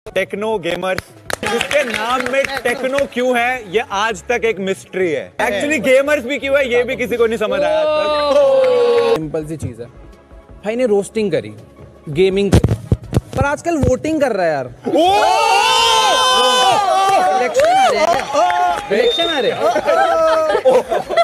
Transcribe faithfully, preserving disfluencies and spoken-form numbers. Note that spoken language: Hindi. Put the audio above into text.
Techno gamers. उसके नाम में टेक्नो क्यों है ये आज तक एक मिस्ट्री है। एक्चुअली गेमर्स भी क्यों है ये भी किसी को नहीं समझ आया आज तक। सिंपल सी चीज है, भाई ने रोस्टिंग करी, गेमिंग करी, पर आजकल वोटिंग कर रहा है यार। इलेक्शन आ रहे हैं, इलेक्शन आ रहे हैं।